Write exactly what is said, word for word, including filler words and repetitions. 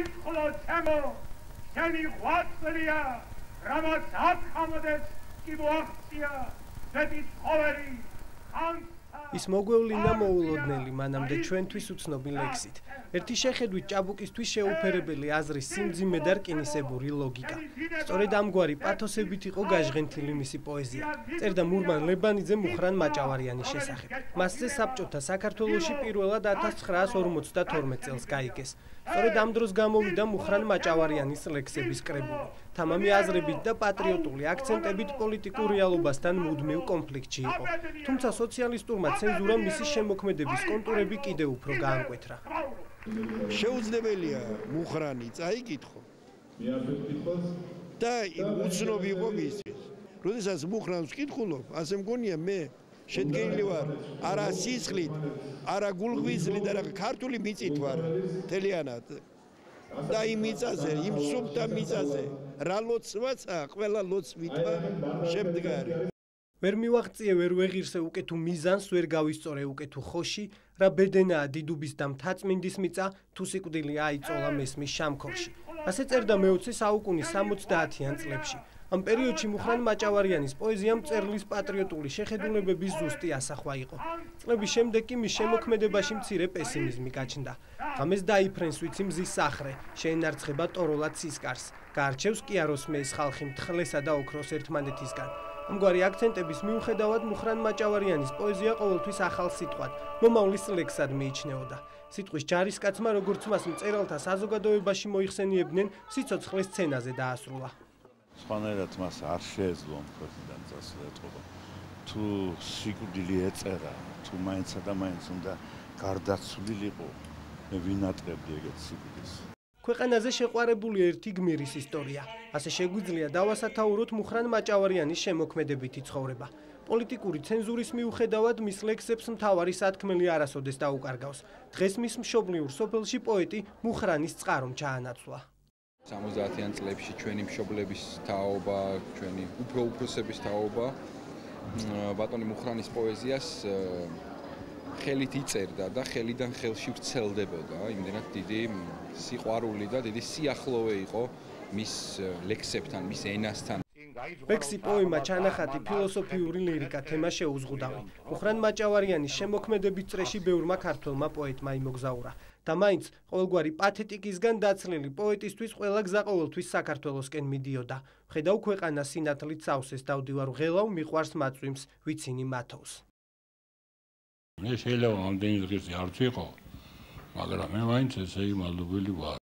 გაიწყლო ჩემო შენი ღვაწლია რამაც აქ ამოდეს კი მოაღწია ზედი ცხოველი ის მოგვევლინა მოულოდნელი მანამდე ჩვენთვის უცნობი ლექსით. ერთი შეხედვით ჭაბუკისთვის შეუფერებელი აზრის სიმძიმე და რკინისებური ლოგიკა. სწორედ ამგვარი პათოსებით იყო გაჟღენთილი მისი პოეზია. წერდა მურმან ლებანიძე მუხრან მაჭავარიანის შესახებ. მასზე საბჭოთა საქართველოში პირველად ათას ცხრაას ორმოცდათორმეტ წელს გაიგეს. სწორედ ამ დროს გამოვიდა მუხრან მაჭავარიანის ლექსების კრებული. თამამი აზრებით და პატრიოტული აქცენტებით პოლიტიკურ რეალობასთან მუდმივ კონფლიქტში იყო. თუმცა სოციალისტურმა ცენზურამ მისი შემოქმედების კონტურები კიდევ უფრო გაამკვეთრა. შეუძლებელია მუხრანი წაიკითხო. და უცნობი იყო მისთვის. როდესაც მუხრანს ვკითხულობ, ასე მგონია მე შედგენილი ვარ არა სისხლით, არა გულღვიძლით, არა ქართული მიწით ვარ თელიანად. და იმ მიწაზე, იმ სუფთა მიწაზე, რა ლოცვაცა, ყველა ლოცვითმა შემდგარი. ვერ მივაღწიე, ვერ ვეღირსე უკეთუ მიზანს, ვერ გავისწორე უკეთუ ხოში, რა ბედენაა დიდუბის და მთაწმინდის მიწა, თუ სიკვდილი აიწოლა მესმის შამქორში. ასე წერდა მეოცე საუკუნის სამოცდაათიან წლებში. ამ პერიოდში მუხრან მაჭავარიანის პოეზიამ მწერლის პატრიოტული შეხედულებების ზუსტი ასახვა იყო. წლების შემდეგ კი მის შემოქმედებაში მცირე პესიმიზმი გაჩნდა. ღამეს დაიფრენს ვიცი მზის სახრე, შეენარცხება ტოროლად ცისკარს, გაარჩევს კიაროსმეის ხალხი მთხრლესა და ოქროს ერთმანეთისგან. ამგვარი აქცენტების მიუხედავად მუხრან მაჭავარიანის პოეზია ყოველთვის ახალ სიტყვად, მომავლის ლექსად მიიჩნეოდა. სიტყვის ჯარისკაცმა, როგორც მას მწერალთა საზოგადოებაში მოიხსენიებდნენ, სიცოცხლის სცენაზე დაასრულა. სხვანაირად მას არ შეეძლო მხრიდან წასვლა ეთყობა. თუ სიკვდილი ეწერა, თუ მაინცა და მაინც უნდა გარდაცვლილიყო, მე ვინატრებდი ეგეთ სიკვდილს. ქვეყანაზე შეყვარებული ერთი გმირის ისტორია. ასე შეგვიძლია დავასათაუროთ მუხრან მაჭავარიანის შემოქმედებითი ცხოვრება. პოლიტიკური ცენზურის მიუხედავად მის ლექსებს მთავარი სათქმელი არასოდეს დაუკარგავს. დღეს მის მშობლიურ სოფელში პოეტი მუხრანის წყარომ ჩაანაცვლა. სამოცდაათიან წლებში ჩვენი მშობლების თაობა, ჩვენი უფრო უფროსების თაობა ბატონი მუხრანის პოეზიას ხელით იწერდა და ხელიდან ხელში ვრცელდებოდა. იმდენად დიდი სიყვარული და დიდი სიახლოვე იყო მის ლექსებთან, მის ენასთან. ლექსი, პოემა, ჩანახატი, ფილოსოფიური ლირიკა თემა შეუზღუდავი. მუხრან მაჭავარიანის შემოქმედების წრეში ბევრმა ქართველმა პოეტმა იმოგზაურა. და მაინც ყოველგვარი პათეტიკისგან დაცლილი პოეტისთვის ყველა გზა ყოველთვის საქართველოსკენ მიდიოდა. ხედავ ქვეყანა სინათლით სავსეს დავდივარ ღელავ მიყვარს მაწვიმს ვიცინი მათავს. მე შეიძლება ამდენი დღეს არც იყო, მაგრამ მე მაინც ესე იმალობელი ვარ.